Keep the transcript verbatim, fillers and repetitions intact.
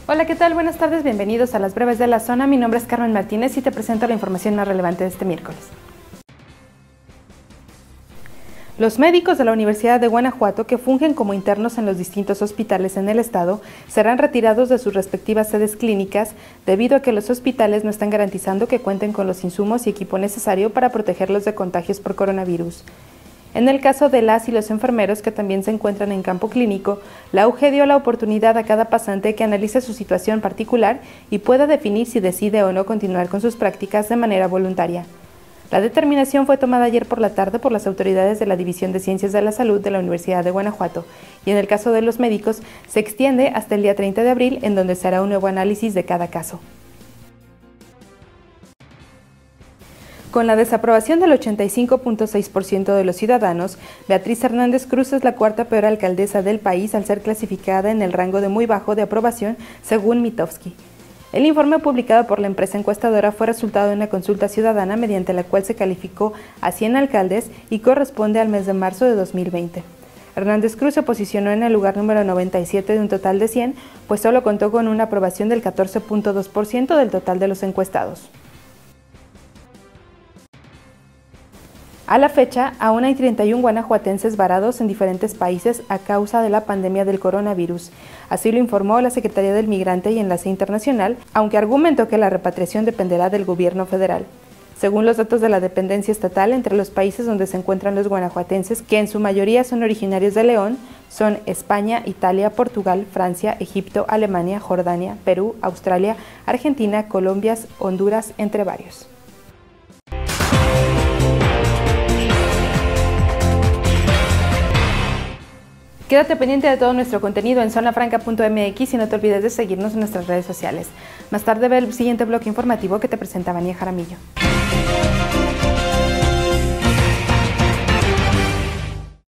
Hola, ¿qué tal? Buenas tardes, bienvenidos a las breves de la zona. Mi nombre es Carmen Martínez y te presento la información más relevante de este miércoles. Los médicos de la Universidad de Guanajuato que fungen como internos en los distintos hospitales en el estado serán retirados de sus respectivas sedes clínicas debido a que los hospitales no están garantizando que cuenten con los insumos y equipo necesario para protegerlos de contagios por coronavirus. En el caso de las y los enfermeros que también se encuentran en campo clínico, la U G dio la oportunidad a cada pasante que analice su situación particular y pueda definir si decide o no continuar con sus prácticas de manera voluntaria. La determinación fue tomada ayer por la tarde por las autoridades de la División de Ciencias de la Salud de la Universidad de Guanajuato y en el caso de los médicos se extiende hasta el día treinta de abril, en donde se hará un nuevo análisis de cada caso. Con la desaprobación del ochenta y cinco punto seis por ciento de los ciudadanos, Beatriz Hernández Cruz es la cuarta peor alcaldesa del país al ser clasificada en el rango de muy bajo de aprobación, según Mitofsky. El informe publicado por la empresa encuestadora fue resultado de una consulta ciudadana mediante la cual se calificó a cien alcaldes y corresponde al mes de marzo de dos mil veinte. Hernández Cruz se posicionó en el lugar número noventa y siete de un total de cien, pues solo contó con una aprobación del catorce punto dos por ciento del total de los encuestados. A la fecha, aún hay treinta y uno guanajuatenses varados en diferentes países a causa de la pandemia del coronavirus. Así lo informó la Secretaría del Migrante y Enlace Internacional, aunque argumentó que la repatriación dependerá del gobierno federal. Según los datos de la dependencia estatal, entre los países donde se encuentran los guanajuatenses, que en su mayoría son originarios de León, son España, Italia, Portugal, Francia, Egipto, Alemania, Jordania, Perú, Australia, Argentina, Colombia, Honduras, entre varios. Quédate pendiente de todo nuestro contenido en zona franca punto m x y no te olvides de seguirnos en nuestras redes sociales. Más tarde ve el siguiente bloque informativo que te presenta Vania Jaramillo.